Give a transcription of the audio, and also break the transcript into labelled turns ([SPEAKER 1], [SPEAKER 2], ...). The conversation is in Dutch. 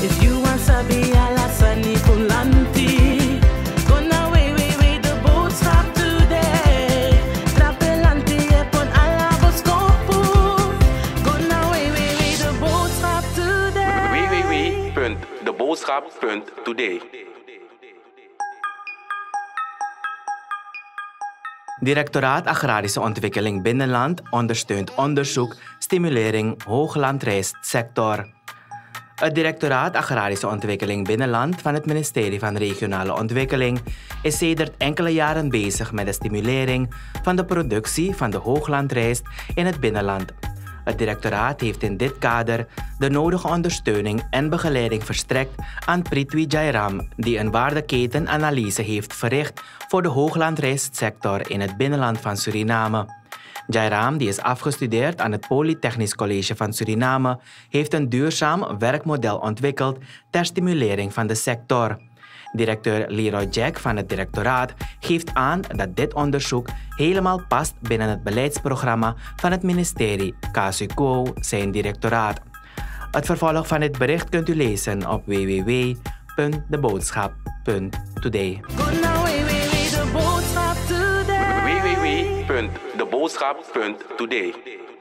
[SPEAKER 1] If you want sabi alasani pulanti, gonna way the boodschap today. Trapelanti epon alaboskopu, gonna way the boodschap today.
[SPEAKER 2] www.deboodschap.today.
[SPEAKER 3] Directoraat Agrarische Ontwikkeling Binnenland ondersteunt onderzoek, stimulering, hooglandrijstsector. Het Directoraat Agrarische Ontwikkeling Binnenland van het ministerie van Regionale Ontwikkeling is sedert enkele jaren bezig met de stimulering van de productie van de hooglandrijst in het binnenland. Het directoraat heeft in dit kader de nodige ondersteuning en begeleiding verstrekt aan Prithvi Jairam, die een waardeketenanalyse heeft verricht voor de hooglandrijstsector in het binnenland van Suriname. Jairam, die is afgestudeerd aan het Polytechnisch College van Suriname, heeft een duurzaam werkmodel ontwikkeld ter stimulering van de sector. Directeur Leroy Jack van het directoraat geeft aan dat dit onderzoek helemaal past binnen het beleidsprogramma van het ministerie casu quo zijn directoraat. Het vervolg van dit bericht kunt u lezen op www.deboodschap.today.
[SPEAKER 2] www.deboodschap.today.